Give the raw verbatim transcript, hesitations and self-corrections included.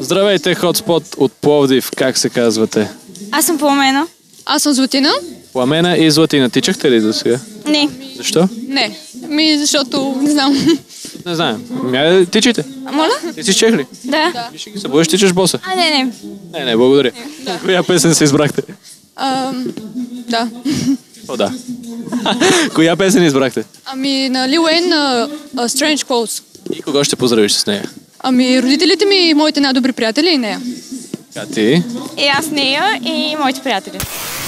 Здравейте, Хотспот от Пловдив. Как се казвате? Аз съм Пламена. Аз съм Златина. Пламена и Златина. Тичахте ли до сега? Не. Защо? Не. Ми, защото не знам. Не знаем. Ами, тичайте. А, моля? Ти си чехли? Да. Да. Виж ги се бъдеш, тичаш боса. А, не, не. Не, не, благодаря. Да. Коя песен се избрахте? А, да. О, да. Коя песен избрахте? Ами на Лил Уейн на uh, Strange Clothes. И кого ще поздравиш с нея? Ами родителите ми и моите най-добри приятели и нея. А ти? И аз нея и моите приятели.